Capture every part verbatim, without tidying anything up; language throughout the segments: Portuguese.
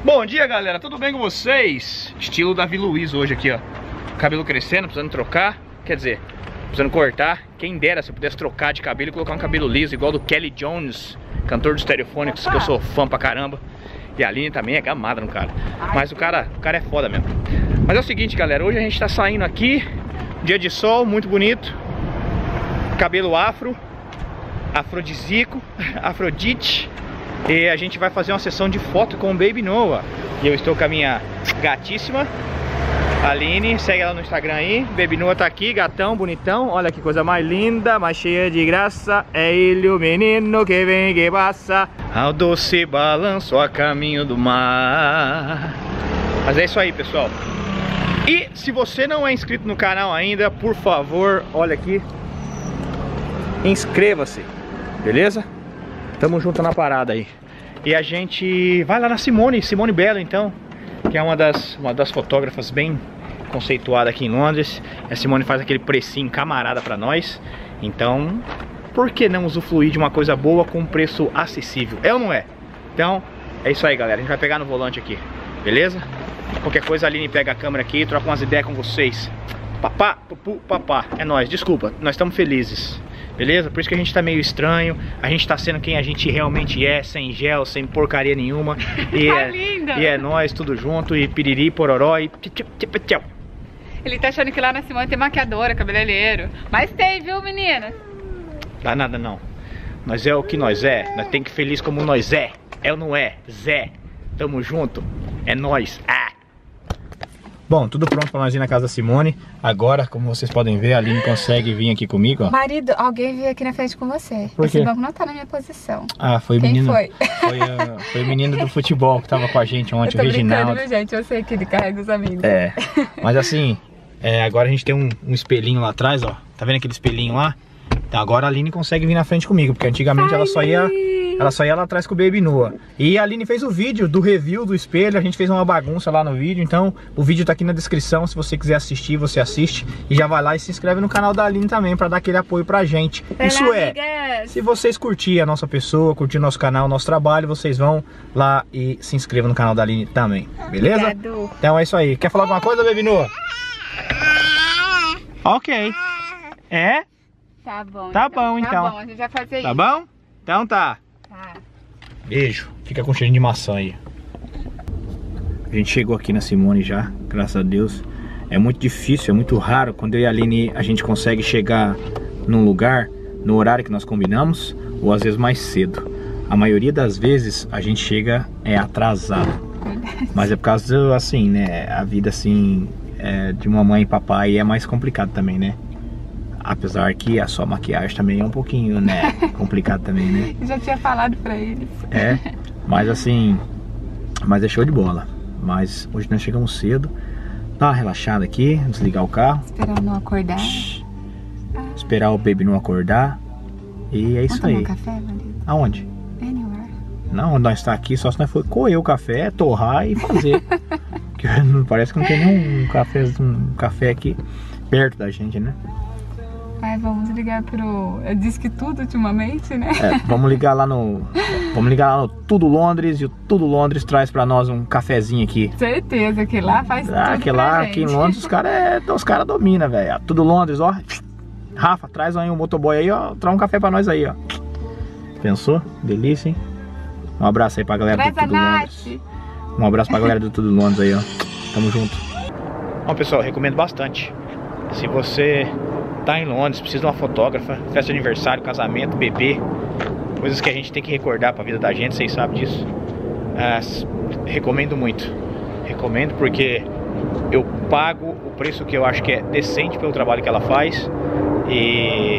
Bom dia, galera, tudo bem com vocês? Estilo Davi Luiz hoje aqui, ó. Cabelo crescendo, precisando trocar. Quer dizer, precisando cortar. Quem dera se eu pudesse trocar de cabelo e colocar um cabelo liso, igual do Kelly Jones, cantor dos Stereophonics, que eu sou fã pra caramba. E a Aline também é gamada no cara. Mas o cara, o cara é foda mesmo. Mas é o seguinte, galera, hoje a gente tá saindo aqui, dia de sol, muito bonito. Cabelo afro, afrodisíaco, Afrodite. E a gente vai fazer uma sessão de foto com o Baby Noah. E eu estou com a minha gatíssima Aline, segue ela no Instagram aí. Baby Noah tá aqui, gatão, bonitão. Olha que coisa mais linda, mais cheia de graça. É ele o menino que vem que passa ao doce balanço a caminho do mar. Mas é isso aí, pessoal. E se você não é inscrito no canal ainda, por favor, olha aqui, inscreva-se, beleza? Tamo junto na parada aí. E a gente vai lá na Simone, Simone Bello então, que é uma das, uma das fotógrafas bem conceituada aqui em Londres. A Simone faz aquele precinho camarada pra nós. Então, por que não usufruir de uma coisa boa com um preço acessível? É ou não é? Então, é isso aí, galera. A gente vai pegar no volante aqui, beleza? Qualquer coisa a Aline pega a câmera aqui e troca umas ideias com vocês. Papá, pupu, papá. É nóis, desculpa, nós estamos felizes. Beleza? Por isso que a gente tá meio estranho. A gente tá sendo quem a gente realmente é, sem gel, sem porcaria nenhuma. E tá é, linda! E é nós, tudo junto, e piriri, pororó, e tchau. Ele tá achando que lá na Simone tem maquiadora, cabeleireiro. Mas tem, viu, meninas? Dá nada não. Nós é o que nós é. Nós tem que ir feliz como nós é. É ou não é? Zé. Tamo junto. É nós. Ah! Bom, tudo pronto pra nós ir na casa da Simone. Agora, como vocês podem ver, a Aline consegue vir aqui comigo, ó. Marido, alguém veio aqui na frente com você. Por quê? Esse banco não tá na minha posição. Ah, foi o Quem menino. foi? Foi, a, foi o menino do futebol que tava com a gente ontem, Eu tô o Reginaldo. brincando, viu, gente? Eu sei que ele carrega os amigos. É, mas assim, é, agora a gente tem um, um espelhinho lá atrás, ó. Tá vendo aquele espelhinho lá? Então agora a Aline consegue vir na frente comigo, porque antigamente ela só ia... Ela só ia lá atrás com o Baby Noah. E a Aline fez o vídeo do review do espelho. A gente fez uma bagunça lá no vídeo. Então o vídeo tá aqui na descrição. Se você quiser assistir, você assiste. E já vai lá e se inscreve no canal da Aline também, pra dar aquele apoio pra gente. Vai Isso lá, é, amigas. se vocês curtirem a nossa pessoa, curtir nosso canal, nosso trabalho, vocês vão lá e se inscrevam no canal da Aline também. Beleza? Obrigado. Então é isso aí. Quer falar alguma coisa, Baby Noah? Ok. É? Tá bom. Tá bom, então. Tá bom, a gente vai fazer isso. Tá bom? Então tá. Tá. Beijo. Fica com cheirinho de maçã aí. A gente chegou aqui na Simone já, graças a Deus. É muito difícil, é muito raro quando eu e a Aline a gente consegue chegar num lugar no horário que nós combinamos, ou às vezes mais cedo. A maioria das vezes a gente chega é atrasado. Mas é por causa, assim, né, a vida assim é, de mamãe e papai é mais complicado também, né? Apesar que a sua maquiagem também é um pouquinho, né, complicado também, né? Eu já tinha falado pra eles. É, mas assim, mas é show de bola. Mas hoje nós chegamos cedo. Dá uma relaxada aqui, desligar o carro. Esperar não acordar. Shhh. Esperar o Baby não acordar. E é isso Vamos aí. tomar café, marido? Aonde? Anywhere. Não, nós está aqui só se nós for coer o café, torrar e fazer. Porque parece que não tem nenhum café, um café aqui perto da gente, né? Ai, vamos ligar pro... Eu disse que tudo ultimamente, né? É, vamos ligar lá no... Vamos ligar lá no Tudo Londres. E o Tudo Londres traz pra nós um cafezinho aqui. Certeza que lá faz Ah, tudo que pra lá, gente. aqui em Londres, os caras é, os cara dominam, velho. Tudo Londres, ó. Rafa, traz aí um motoboy aí, ó. Traz um café pra nós aí, ó. Pensou? Delícia, hein? Um abraço aí pra galera Traz do Tudo a Londres. Nath. Um abraço pra galera do Tudo Londres aí, ó. Tamo junto. Bom, pessoal, recomendo bastante. Se você tá em Londres, precisa de uma fotógrafa, festa de aniversário, casamento, bebê, coisas que a gente tem que recordar pra vida da gente, vocês sabem disso. Ah, recomendo muito. Recomendo porque eu pago o preço que eu acho que é decente pelo trabalho que ela faz. E...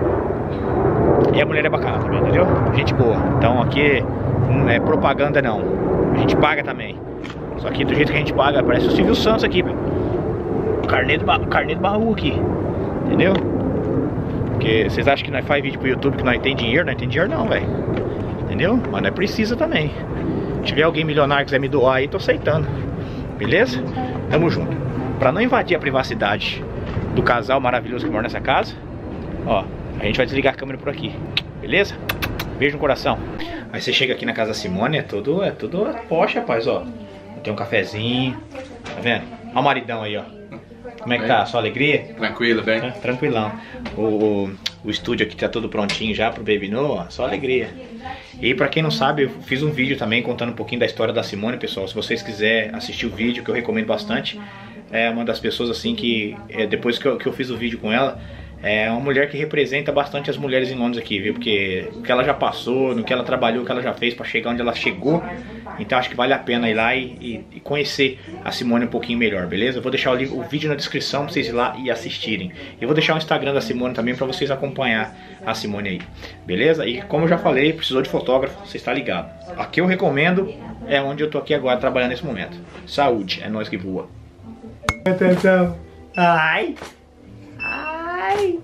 E a mulher é bacana também, entendeu? Gente boa. Então aqui não é propaganda não. A gente paga também. Só que do jeito que a gente paga, parece o Silvio Santos aqui, velho. Carnê do, ba... Carnê do baú aqui. Entendeu? Porque vocês acham que nós faz vídeo pro YouTube que nós tem dinheiro? Nós tem dinheiro não, velho. Entendeu? Mas nós precisa também. Se tiver alguém milionário que quiser me doar aí, tô aceitando. Beleza? Tamo junto. Pra não invadir a privacidade do casal maravilhoso que mora nessa casa, ó, a gente vai desligar a câmera por aqui. Beleza? Beijo no coração. Aí você chega aqui na casa da Simone, é tudo, é tudo poxa, rapaz, ó. Tem um cafezinho. Tá vendo? Olha o maridão aí, ó. Como é que tá? Sua alegria? Tranquilo, bem? É, tranquilão. O, o, o estúdio aqui tá tudo prontinho já pro Baby Noah, só alegria. E pra quem não sabe, eu fiz um vídeo também contando um pouquinho da história da Simone, pessoal. Se vocês quiserem assistir o vídeo, que eu recomendo bastante. É uma das pessoas assim que, é, depois que eu, que eu fiz o vídeo com ela, é uma mulher que representa bastante as mulheres em Londres aqui, viu? Porque o que ela já passou, no que ela trabalhou, o que ela já fez pra chegar onde ela chegou. Então acho que vale a pena ir lá e, e, e conhecer a Simone um pouquinho melhor, beleza? Eu vou deixar o, o vídeo na descrição pra vocês ir lá e assistirem. Eu vou deixar o Instagram da Simone também pra vocês acompanhar a Simone aí, beleza? E como eu já falei, precisou de fotógrafo, você está ligado. Aqui eu recomendo, é onde eu tô aqui agora trabalhando nesse momento. Saúde, é nós que voa. Atenção. Ai. Ai.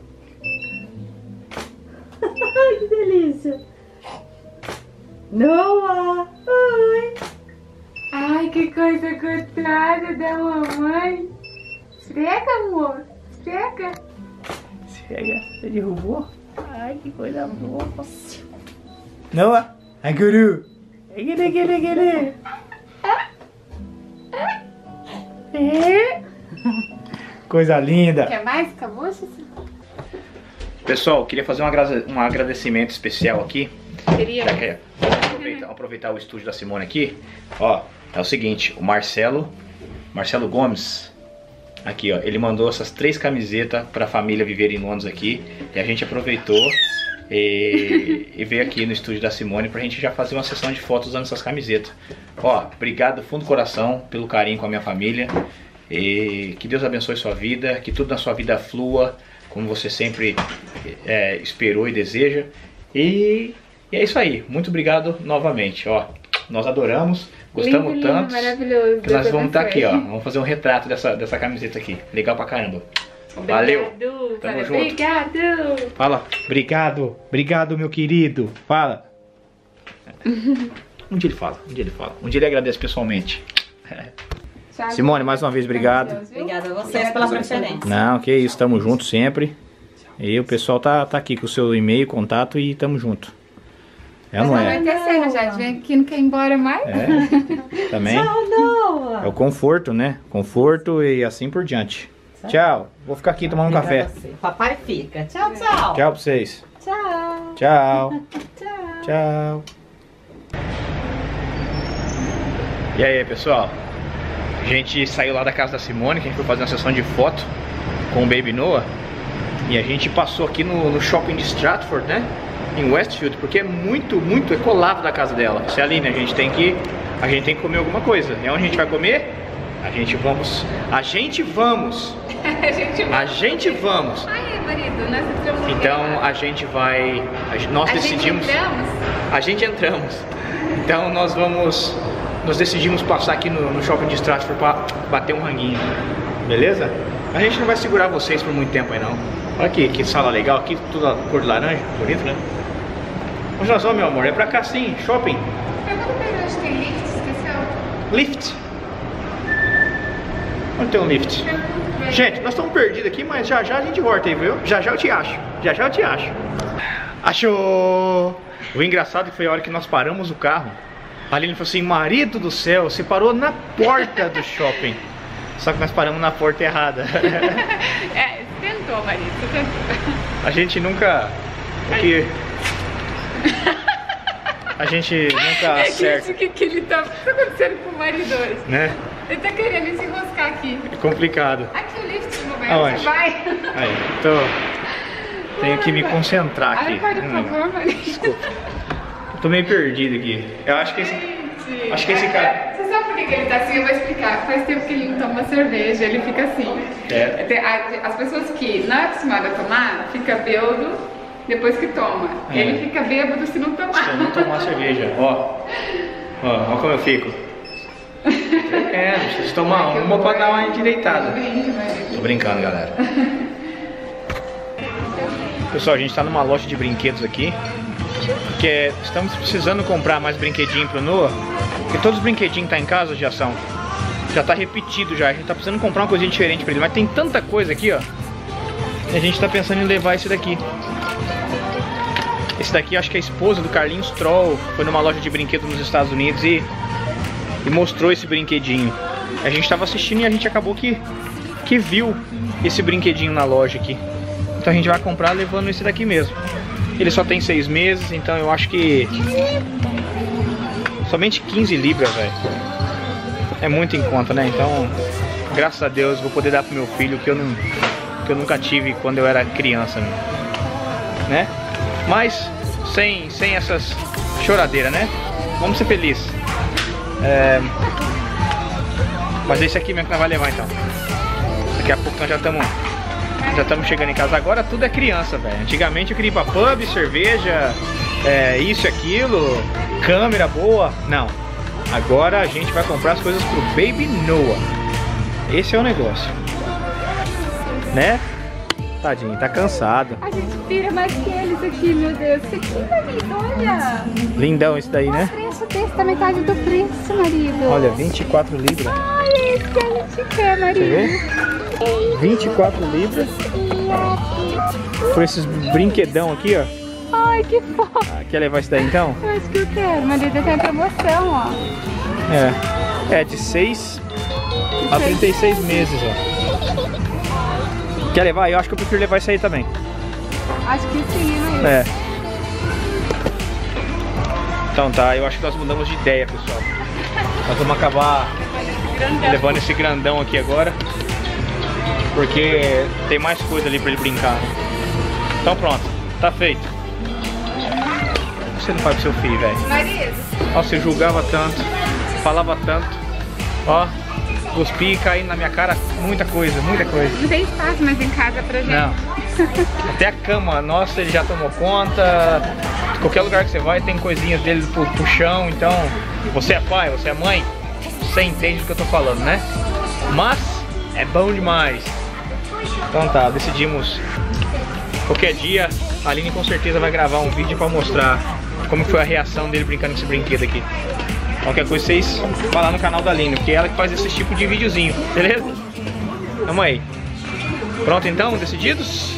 Ai, que delícia. Noah. Ai. Ai, que coisa gostosa da mamãe. Esfrega, amor. Esfrega. Esfrega. Você derrubou? Ai, que coisa boa. Noah. Ai, guru. Ai, guru, guru, guru. É. Coisa linda. Quer mais? Acabou, Xixi? Pessoal, queria fazer um, agra um agradecimento especial aqui. Queria. É, vamos aproveitar, vamos aproveitar o estúdio da Simone aqui. Ó, é o seguinte, o Marcelo, Marcelo Gomes, aqui ó, ele mandou essas três camisetas para a família viver em Londres aqui. E a gente aproveitou e, e veio aqui no estúdio da Simone pra gente já fazer uma sessão de fotos usando essas camisetas. Ó, obrigado do fundo do coração pelo carinho com a minha família. E que Deus abençoe sua vida, que tudo na sua vida flua como você sempre é, esperou e deseja. E, e é isso aí, muito obrigado novamente, ó. Nós adoramos, gostamos lindo, tanto lindo, maravilhoso. que nós Deus vamos estar aqui, ó. abençoe. Vamos fazer um retrato dessa, dessa camiseta aqui, legal pra caramba. Valeu, Obrigado, tamo cara, junto. Obrigado. Fala, obrigado, obrigado meu querido, fala. Um dia ele fala, um dia ele fala, um dia ele agradece pessoalmente. Tchau, Simone, mais uma vez, obrigado. Deus, viu? Obrigada a vocês pela preferência. Não, que isso, tamo junto sempre. E o pessoal tá, tá aqui com o seu e-mail, contato e tamo junto. É ou não Mas é? vai ter cena, já vem aqui, não quer ir embora mais. É, também. Tchau, Noah. É o conforto, né? Conforto e assim por diante. Tchau, vou ficar aqui tomando um café. Você. Papai fica. Tchau, tchau. Tchau pra vocês. Tchau. Tchau. Tchau. Tchau. E aí, pessoal? A gente saiu lá da casa da Simone, que a gente foi fazer uma sessão de foto com o Baby Noah. E a gente passou aqui no, no shopping de Stratford, né? Em Westfield, porque é muito, muito, é colado da casa dela. Se é ali, né? A gente tem que, a gente tem que comer alguma coisa. E onde a gente vai comer? A gente vamos, a gente vamos, A gente vai. a gente vamos. Ai, marido, nós entramos. Então a gente vai, a gente- nós a decidimos, gente entramos. a gente entramos. Então nós vamos, nós decidimos passar aqui no, no shopping de Stratford para bater um ranguinho, beleza? A gente não vai segurar vocês por muito tempo aí não. Olha aqui, que sala legal, aqui tudo a cor de laranja, bonito, né? Onde nós vamos, meu amor? É pra cá sim, shopping. Pergunta pra ele, acho que tem lift, esqueceu. Lift. Onde tem um lift? Pergunta pra ele. Gente, nós estamos perdidos aqui, mas já já a gente volta aí, viu? Já já eu te acho. Já já eu te acho. Achou! O engraçado é que foi a hora que nós paramos o carro. A Aline falou assim, marido do céu, você parou na porta do shopping. Só que nós paramos na porta errada. É, você tentou, marido, você tentou. A gente nunca... o que... A gente nunca É que acerta, isso que, que ele tá, tá acontecendo com o marido hoje. né? Ele tá querendo se enroscar aqui. É complicado. Aqui o lift, mamãe, Aonde? você vai. Aí, tô... Tenho que me concentrar aqui. Abre a porta, por Hum, favor, marido. Desculpa. Tô meio perdido aqui. Eu acho que esse... Gente, Acho que esse cara- Você sabe por que que ele tá assim? Eu vou explicar. Faz tempo que ele não toma cerveja, ele fica assim. É. Tem- a- As pessoas que não é acostumada a tomar, fica bêbado depois que toma. É. Ele fica bêbado se não tomar. Se eu não tomar cerveja, ó. Ó, ó como eu fico. É, preciso tomar uma pra dar uma endireitada. Brinque, marido. Tô brincando, galera. Pessoal, a gente tá numa loja de brinquedos aqui. Que é, estamos precisando comprar mais brinquedinho pro Noah. Porque todos os brinquedinhos que tá em casa já são. Já tá repetido já. A gente tá precisando comprar uma coisinha diferente pra ele. Mas tem tanta coisa aqui, ó. E a gente tá pensando em levar esse daqui. Esse daqui acho que é a esposa do Carlinhos Troll. Foi numa loja de brinquedos nos Estados Unidos e e mostrou esse brinquedinho. A gente tava assistindo e a gente acabou que, que viu esse brinquedinho na loja aqui. Então a gente vai comprar levando esse daqui mesmo. Ele só tem seis meses, então eu acho que somente quinze libras, velho. É muito em conta, né? Então, graças a Deus, vou poder dar pro meu filho que eu, não, que eu nunca tive quando eu era criança, né? Mas sem, sem essas choradeiras, né? Vamos ser felizes. É... Mas esse aqui mesmo que nós vamos levar, então. Daqui a pouco nós já estamos já estamos chegando em casa. Agora tudo é criança, velho. Antigamente eu queria ir pra pub, cerveja, é, isso e aquilo, câmera boa. Não. Agora a gente vai comprar as coisas pro Baby Noah. Esse é o negócio. Né? Tadinho, tá cansado. A gente pira mais que eles aqui, meu Deus. Isso aqui, marido, olha. Lindão esse daí, né? O preço desse tá metade do preço, marido. Olha, vinte e quatro libras. Olha esse que a gente quer, marido. Quer ver? vinte e quatro libras. Por esses brinquedão aqui, ó. Ai, que fofo. Ah, quer levar esse daí então? Eu acho que eu quero, marido. Tem promoção, ó. É. É de seis a trinta e seis meses, ó. Quer levar? Eu acho que eu prefiro levar isso aí também. Acho que sim, marido. É. Então tá, eu acho que nós mudamos de ideia, pessoal. Nós vamos acabar levando esse grandão aqui agora, porque tem mais coisa ali pra ele brincar. Então pronto, tá feito. Você não faz pro seu filho, velho. Marido. Ó, você julgava tanto, falava tanto. Ó, cuspia e caindo na minha cara muita coisa, muita coisa. Não tem espaço mais em casa pra gente. Não. Até a cama, nossa, ele já tomou conta. Qualquer lugar que você vai tem coisinhas dele pro, pro chão. Então, você é pai, você é mãe, você entende do que eu tô falando, né? Mas é bom demais. Então tá, decidimos. Qualquer dia a Aline com certeza vai gravar um vídeo pra mostrar como foi a reação dele brincando com esse brinquedo aqui. Qualquer coisa vocês vão lá no canal da Aline, porque é ela que faz esse tipo de videozinho, beleza? Tamo aí. Pronto então, decididos?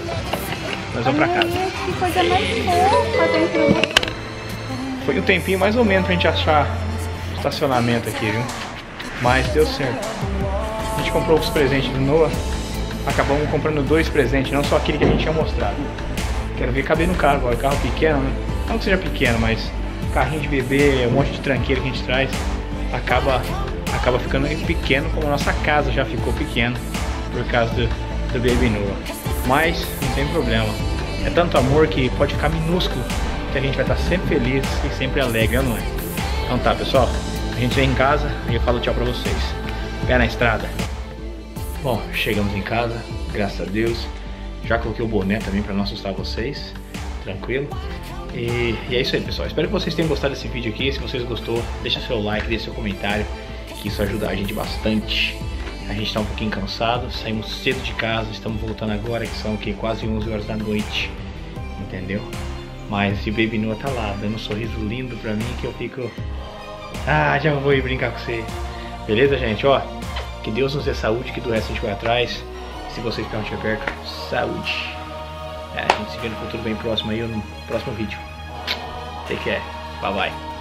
Nós vamos pra casa. Que coisa mais fofa dentro. Foi um tempinho mais ou menos pra gente achar estacionamento aqui, viu? Mas deu certo. A gente comprou os presentes do Noah. Acabamos comprando dois presentes, não só aquele que a gente tinha mostrado. Quero ver caber no carro agora, carro pequeno, né? Não que seja pequeno, mas carrinho de bebê, um monte de tranqueira que a gente traz, acaba, acaba ficando pequeno, como a nossa casa já ficou pequena por causa do, do Baby Noah. Mas não tem problema, é tanto amor que pode ficar minúsculo, que a gente vai estar sempre feliz e sempre alegre, não é? Então tá, pessoal, a gente vem em casa e eu falo tchau pra vocês. Pé na estrada. Bom, chegamos em casa, graças a Deus. Já coloquei o boné também para não assustar vocês, tranquilo. E, e é isso aí, pessoal. Espero que vocês tenham gostado desse vídeo aqui. Se vocês gostou, deixa seu like, deixa seu comentário, que isso ajuda a gente bastante. A gente tá um pouquinho cansado, saímos cedo de casa, estamos voltando agora, que são o quê? Quase onze horas da noite, entendeu? Mas o Baby Noah tá lá, dando um sorriso lindo pra mim, que eu fico... Ah, já vou ir brincar com você. Beleza, gente? Ó, que Deus nos dê saúde, que do resto a gente vai atrás. Se vocês ficarem estiver perto, saúde. É, a gente se vê no futuro bem próximo aí, no próximo vídeo. Take care. Bye bye.